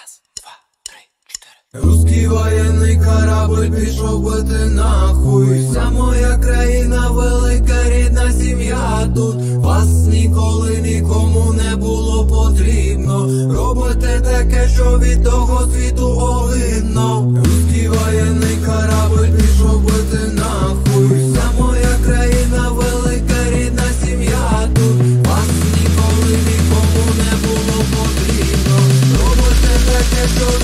Раз, два, три, чотири. Русський воєнний корабль пішов бити нахуй. Вся моя країна, велика рідна сім'я тут. Вас ніколи нікому не було потрібно. Робите таке, що від того світу огидно. Русський воєнний корабль пішов бити нахуй. Вся моя країна, велика рідна сім'я тут. Вас ніколи нікому не було потрібно. Робите таке, що